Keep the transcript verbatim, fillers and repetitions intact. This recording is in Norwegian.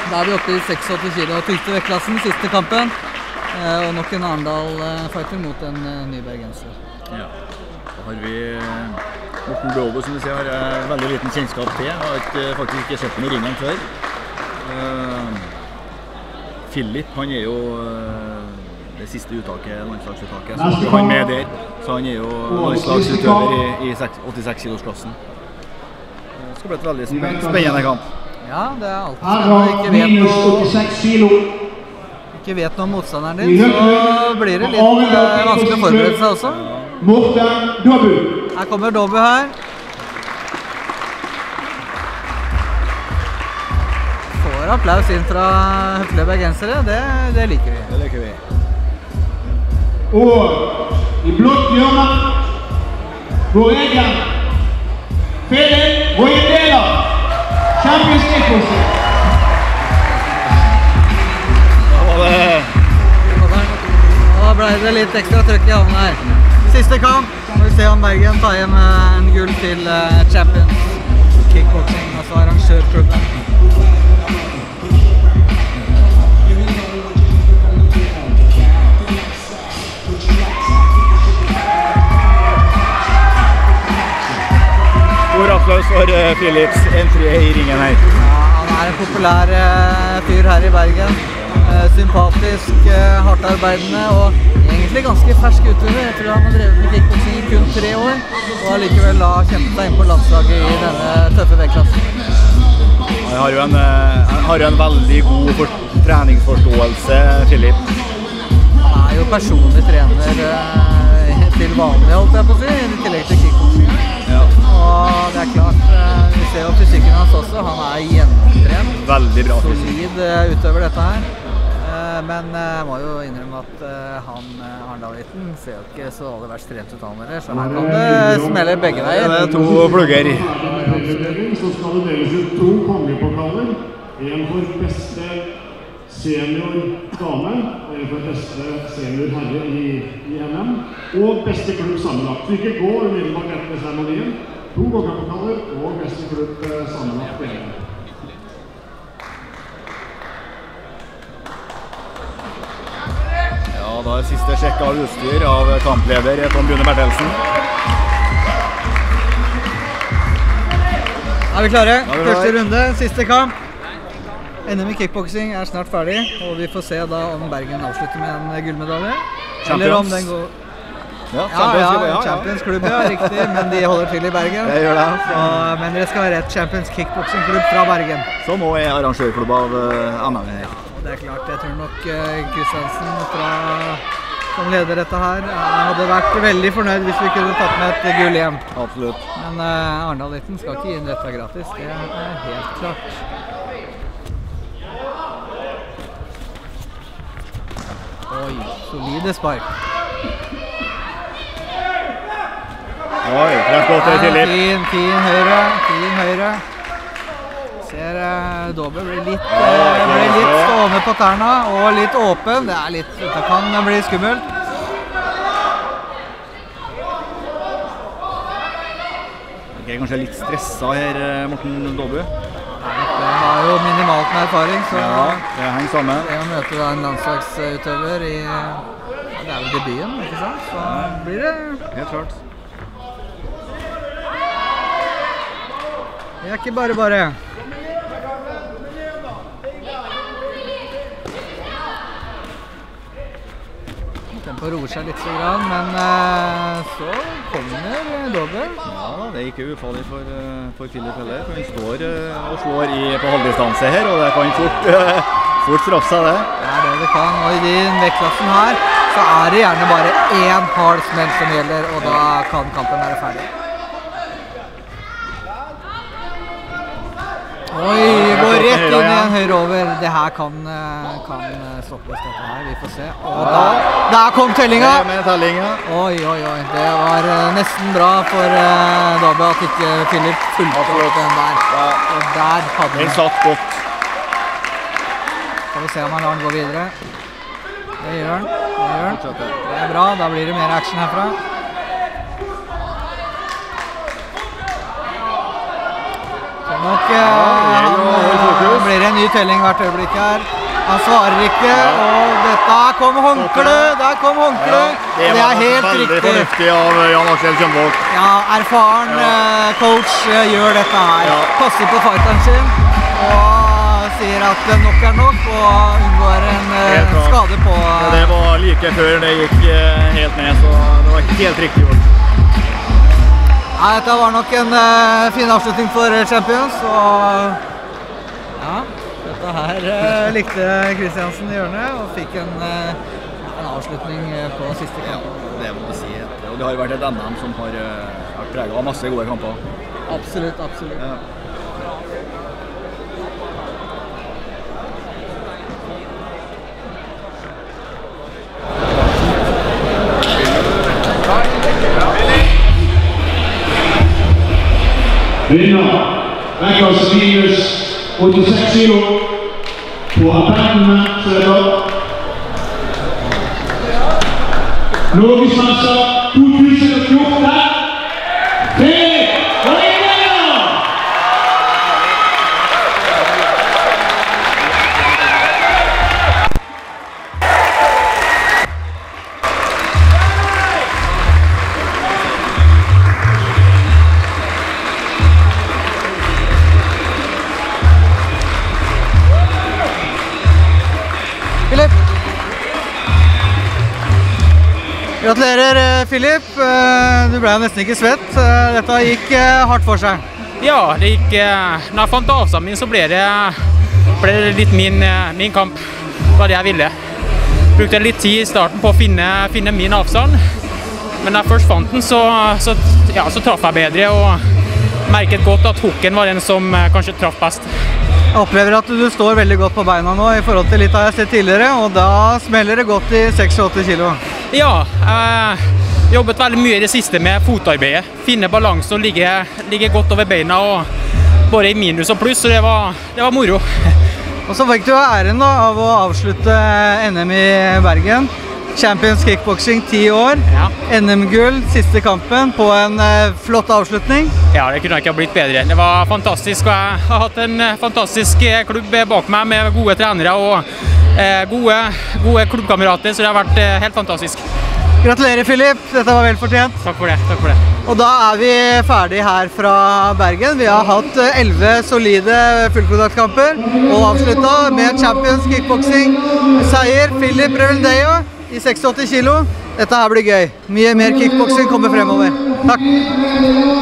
Da er vi oppe i seksogåtti kilo tyngste vektklassen, siste kampen. Og nok en Arendal-fighter mot en ny bergenser. Ja, da har vi Morten Blåbo, som du ser, har jeg veldig liten kjennskap til. Jeg har ikke, faktisk ikke sett den i ringen før. Uh, Philip, han er jo uh, det siste uttaket, landslagsuttaket, så er han med der. Så han er jo landslagsutøver i, i åttiseks kilosklassen. Det skal bli et veldig spennende kamp. Ja, det er alltid spennende. Ikke vet noe, ikke vet noe om motstanderen din, så blir det litt uh, vanskelig å forberede seg også. Morten Dobu. Her kommer Dobu her. Får applaus inn fra høflige bergensere, det, det liker vi. Det liker vi. Og i blått hjørne, Borregan, Philip Royendela, Champions Kickboxing. Da ble det litt ekstra trøkk i havnen her. Siste kamp, må vi se om Bergen tar hjem en gull til Champions Kickboxing, altså arrangørklubben. Stor applaus for Philips entry i ringen her. Ja, han er en populær fyr her i Bergen. Sympatisk, hardtarbeidende og egentlig ganske fersk utøver. Jeg tror han har drevet med kickboxing i kun tre år og har likevel da kjempet seg inn på landslaget i denne tøffe vektklassen. Han har jo en, han har jo en veldig god for, treningsforståelse, Philip. Han er jo personlig trener til vanlig, holdt jeg på å si, i tillegg til kickboxing. Ja. Og det er klart, vi ser jo fysikken hans også, han er gjennomtrent. Veldig bra fysikk. Solid utøver dette her. Men jeg må jo innrømme at han, Arendal-gutten, ser jo ikke så aller verst trent ut han heller, så her kan det smelle begge veier. Det er to plugger. Så skal det deles ut to kongepokaler. En for beste senior dame, og en for beste senior herre i, i N M, og beste klubb sammenlagt. Så ikke gå umiddelbart etter seremonien. To kongepokaler og beste klubb sammenlagt i N M. Ja, da er siste sjekk av utstyr av kampleder Tom Bjørne Bertelsen. Er vi klare? Første runde, siste kamp. N M i kickboxing er snart ferdig, og vi får se da om Bergen avslutter med en gullmedalje. Eller om den går... Ja, ja, ja, Champions klubb, ja, riktig, men de holder til i Bergen. Det gjør det. Så, men det skal være et Champions kickboxing klubb fra Bergen. Som også er arrangørklubb av uh, N M her. Det er klart, jeg tror nok Kristiansen fra, som leder dette her hadde vært veldig fornøyd hvis vi kunne tatt med et gull hjem. Absolutt. Men uh, Arendal-gutten skal ikke inn dette gratis, det er helt klart. Oi, solide spark. Oi, treff godt til Philip. Fin, fin høyre, fin høyre. Ser uh, Dobe blir litt, uh, blir litt stående på tærne og litt åpen. Det er litt, det kan bli skummelt. Jeg er kanskje litt stresset her, Morten Dobe. Han har jo minimalt med erfaring, så ja, det henger sammen. Det å møte da en landslagsutøver i, det er jo debuten, ikke sant? Så blir det... Helt klart. Det er ikke bare bare. Tempo roer seg litt, men så kommer Dobe. Ja, det er ikke ufarlig for, for Philip heller. For han står og slår i, på halvdistanse her, og det kan fort, fort straffe seg det. Det er det det kan, og i den vektklassen her så er det gjerne bare én hard smell som gjelder, og da kan kampen være ferdig. Oi, går rett inn i en høyre over. Det her kan, kan stoppes dette her, vi får se. Og da, der kom tellinga! Oi, oi, oi. Det var nesten bra for Dobe at ikke Philip fulgte opp den der. Og der hadde den satt godt. Skal vi se om han lar den gå videre. Det gjør han. Det gjør han. Det er bra, da blir det mer action herfra. Nok, ja, han fokus. blir det en ny telling hvert øyeblikk her. Han svarer ikke, ja. Og dette, der kom håndkle, der kom håndkle. Ja, det, det er helt veldig riktig. Fornuftig av Jan Aksel Kjønvåg. Ja, erfaren ja. coach gjør dette her. Ja. Passer på fighteren sin, og sier at nok er nok, og unngår en skade på... Ja, det var like før det gikk helt ned, så det var helt riktig gjort. Ja, dette var nok en uh, fin avslutning for Champions, og... Ja. Dette her uh, likte Kristiansen i hjørnet, og fikk en, uh, en avslutning på siste kamp. Ja, det må du si. Og det har vært et N M som har uh, vært preget av masse gode kamper. Absolutt, absolutt. Ja. Vinner, Vekkers minus åttiseks kilo på appellene, så er det Norgesmester to tusen og fjorten, Filip Røyneland! Filip. Gratulerer, Filip. Du ble nesten ikke svett. Dette gikk hardt for seg. Ja, det gikk... Når jeg fant avstanden min, så ble det, ble det litt min, min kamp. Det var det jeg ville. Brukte litt tid i starten på å finne, finne min avstand. Men når jeg først fant den, så, så, ja, så traff jeg bedre, og merket godt at hooken var den som kanskje traff best. Jeg opplever at du står veldig godt på beina nå i forhold til litt av jeg har sett tidligere, og da smeller det godt i seksogåtti kilo. Ja, jeg jobbet veldig mye i det siste med fotarbeidet. Finne balanse og ligge, ligge godt over beina, og både i minus og pluss, så det var, det var moro. Og så fikk du æren da, av å avslutte N M i Bergen. Champions Kickboxing, ti år. Ja. N M-gull, siste kampen, på en uh, flott avslutning. Ja, det kunne ikke ha blitt bedre. Det var fantastisk, og jeg har hatt en fantastisk klubb bak meg med gode trenere og uh, gode, gode klubbkamerater, så det har vært uh, helt fantastisk. Gratulerer, Filip. Dette var vel fortjent. Takk for det, takk for det. Og da er vi ferdig her fra Bergen. Vi har hatt elleve solide fullkontaktkamper, og avsluttet med Champions Kickboxing seier Filip Revendejo i seksogåtti kilo. Dette her blir gøy. Mye mer kickboxing kommer fremover. Takk!